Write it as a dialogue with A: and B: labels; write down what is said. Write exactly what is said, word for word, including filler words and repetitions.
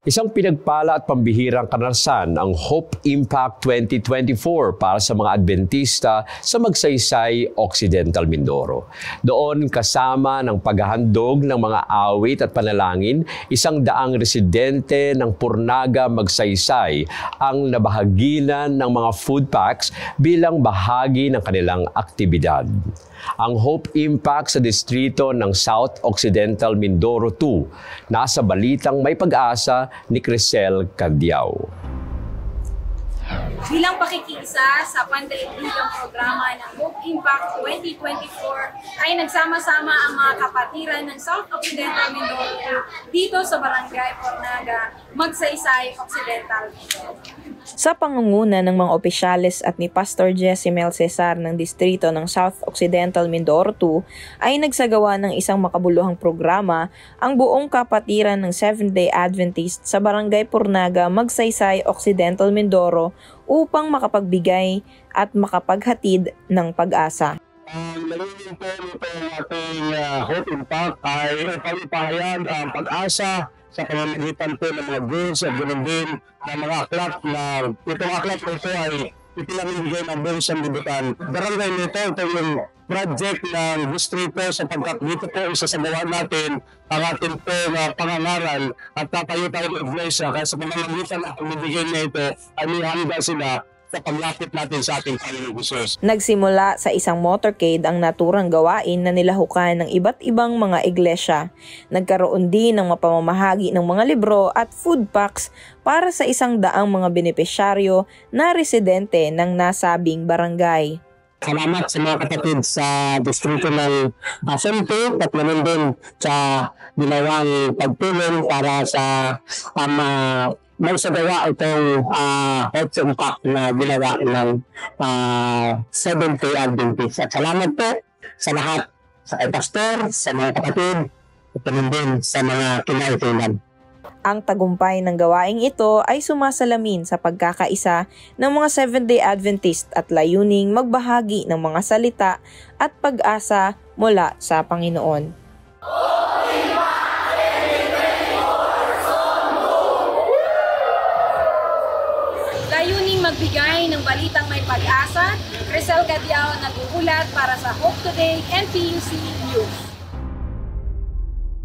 A: Isang pinagpala at pambihirang karanasan ang Hope Impact twenty twenty-four para sa mga Adventista sa Magsaysay, Occidental Mindoro. Doon kasama ng paghahandog ng mga awit at panalangin, isang daang residente ng Purnaga, Magsaysay ang nabahaginan ng mga food packs bilang bahagi ng kanilang aktibidad. Ang Hope Impact sa distrito ng South Occidental Mindoro two, nasa balitang may pag-asa ni Crisel Cadiao.
B: Bilang pakikisa sa pandaigdigang programa ng Hope Impact twenty twenty-four ay nagsama-sama ang mga kapatiran ng South Occidental Mindoro dito sa Barangay Purnaga, Magsaysay, Occidental Mindoro.
C: Sa pangunguna ng mga opisyales at ni Pastor Jessymel Cesar ng distrito ng South Occidental Mindoro two ay nagsagawa ng isang makabuluhang programa ang buong kapatiran ng Seventh-day Adventist sa Barangay Purnaga, Magsaysay, Occidental Mindoro upang makapagbigay at makapaghatid ng pag-asa.
D: Ang layunin po nito ng ating uh, Hope Impact ay ipalipahayag ang pag-asa sa pamamagitan po ng mga goods at ganoon din ng mga aklat na itong aklat po ito ay ipinamimigay ng buong sanlibutan. Barangay nito, ito yung project ng distrito sapagkat dito po isasagawa natin ang ating po na pangangaral at tatayo tayo ng iglesia kaya sa pamamagitan ng pamimigay na ito ay may handa sila sa paglapit natin sa ating Panginoong Hesus.
C: Nagsimula sa isang motorcade ang naturang gawain na nilahukan ng iba't ibang mga iglesia. Nagkaroon din ng mapamamahagi ng mga libro at food packs para sa isang daang mga benepisyaryo na residente ng nasabing barangay.
D: Salamat sa mga kapatid sa distrito ng Asunto at naman din sa ginawang pagtulong para sa um, may sagawa itong uh, Hope Impact na ginawa ng uh, Seventh-day Adventist. At salamat po sa lahat, sa pastor, sa mga kapatid, at naman din sa mga kinautulan.
C: Ang tagumpay ng gawaing ito ay sumasalamin sa pagkakaisa ng mga Seventh-day Adventist at layuning magbahagi ng mga salita at pag-asa mula sa Panginoon.
B: Layuning magbigay ng balitang may pag-asa, Crisel Cadiao nag-uulat para sa Hope Today N P U C News.